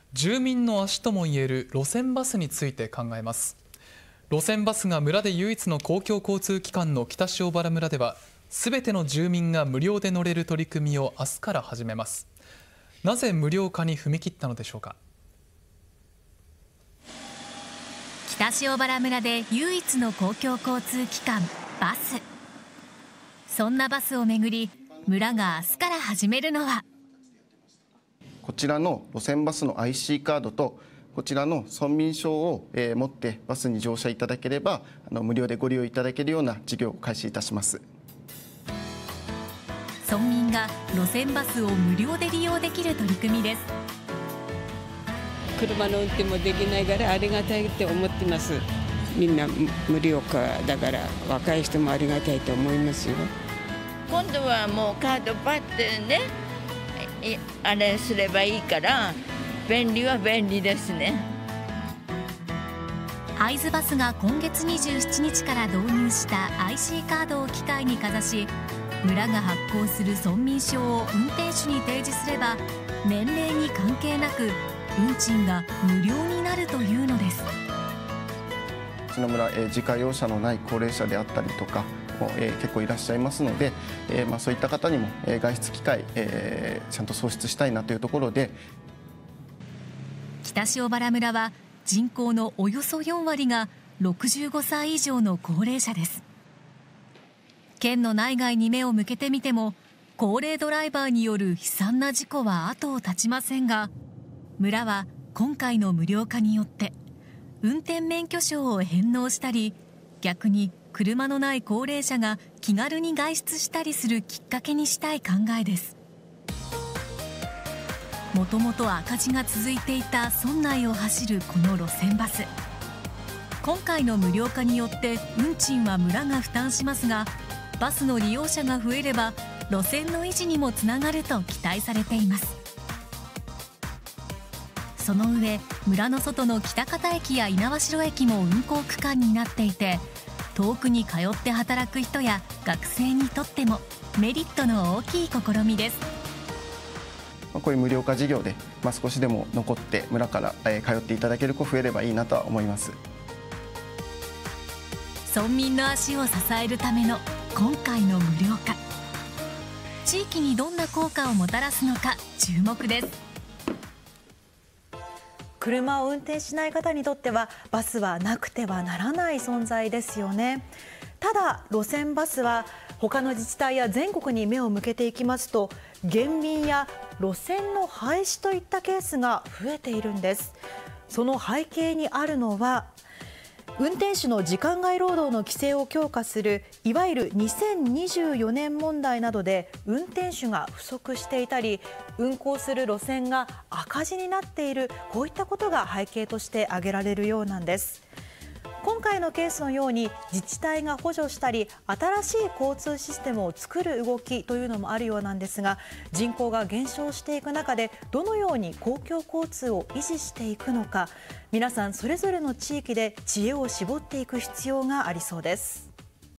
住民の足ともいえる路線バスについて考えます。路線バスが村で唯一の公共交通機関の北塩原村では、すべての住民が無料で乗れる取り組みを明日から始めます。なぜ無料化に踏み切ったのでしょうか。 北塩原村で唯一の公共交通機関、バス。そんなバスをめぐり、村が明日から始めるのは、 こちらの路線バスの IC カードとこちらの村民証を持ってバスに乗車いただければ無料でご利用いただけるような事業を開始いたします。 村民が路線バスを無料で利用できる取り組みです。 車の運転もできないからありがたいって思ってます。みんな無料化だから若い人もありがたいと思いますよ。 今度はもうカードパッてね、あれすればいいから便利は便利ですね。 会津バスが今月27日から導入した IC カードを機械にかざし、村が発行する村民証を運転手に提示すれば、年齢に関係なく運賃が無料になるというのです。 うちの村、自家用車のない高齢者であったりとかも、結構いらっしゃいますので、そういった方にも、外出機会、ちゃんと創出したいなというところで、 北塩原村は人口のおよそ4割が65歳以上の高齢者です。県の内外に目を向けてみても、高齢ドライバーによる悲惨な事故は後を絶ちませんが、村は今回の無料化によって運転免許証を返納したり、逆に車のない高齢者が気軽に外出したりするきっかけにしたい考えです。もともと赤字が続いていた村内を走るこの路線バス、今回の無料化によって運賃は村が負担しますが、バスの利用者が増えれば路線の維持にもつながると期待されています。その上、村の外の喜多方駅や猪苗代駅も運行区間になっていて、遠くに通って働く人や学生にとってもメリットの大きい試みです。 こういう無料化事業で、少しでも残って村から通っていただける子増えればいいなとは思います。 村民の足を支えるための今回の無料化、地域にどんな効果をもたらすのか注目です。 車を運転しない方にとってはバスはなくてはならない存在ですよね。ただ路線バスは他の自治体や全国に目を向けていきますと、減便や路線の廃止といったケースが増えているんです。その背景にあるのは、運転手の時間外労働の規制を強化するいわゆる2024年問題などで運転手が不足していたり、運行する路線が赤字になっている、こういったことが背景として挙げられるようなんです。今回のケースのように自治体が補助したり、新しい交通システムを作る動きというのもあるようなんですが、人口が減少していく中でどのように公共交通を維持していくのか、皆さんそれぞれの地域で知恵を絞っていく必要がありそうです。